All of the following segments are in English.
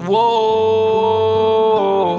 Whoa.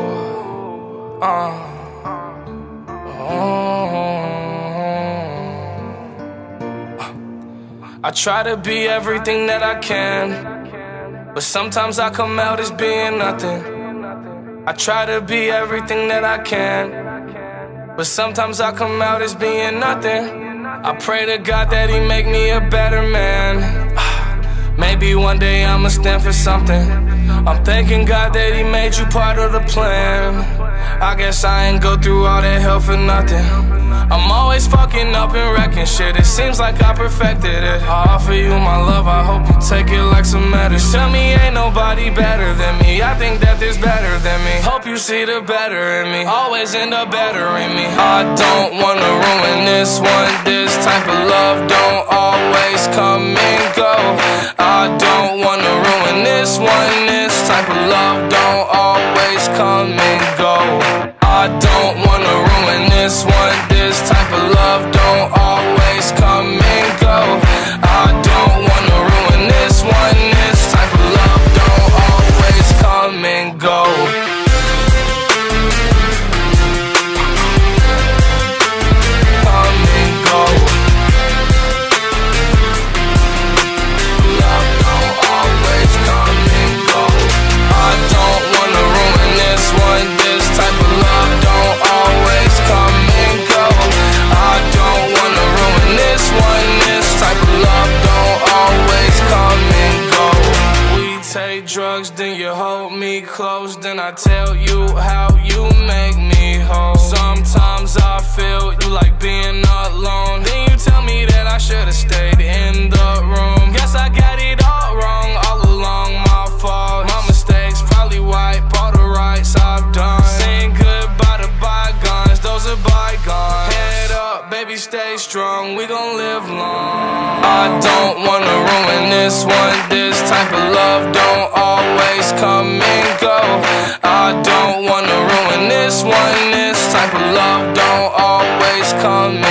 I try to be everything that I can, but sometimes I come out as being nothing. I try to be everything that I can, but sometimes I come out as being nothing. I pray to God that He make me a better man. Maybe one day I'ma stand for something. I'm thanking God that He made you part of the plan. I guess I ain't go through all that hell for nothing. I'm always fucking up and wrecking shit. It seems like I perfected it. I offer you my love, I hope you take it like some medicine. Tell me ain't nobody better than me. I think that there's better than me. Hope you see the better in me. Always end up bettering me. I don't wanna ruin this one. This type of love don't always come and go. I don't wanna ruin this one. This type of love don't always come and go. I don't wanna ruin this one. This type of love don't always come and go. I don't wanna ruin this one. This type of love don't always come and go. Come and go. Love don't always come and go. I don't wanna ruin this one. This type of love don't always come and go. I don't wanna ruin this one. This type of love don't always come and go. We take drugs, then you hold me close, then I tell you how you make me whole. Sometimes I feel you like being alone, then you tell me that I should've stayed in the room. Guess I got it all wrong all along, my fault. My mistakes probably wipe all the rights I've done. Saying goodbye to bygones, those are bygones. Head up, baby, stay strong, we gon' live long. I don't wanna ruin this one. This type of love don't always come and go. I don't wanna ruin this one. This type of love don't always come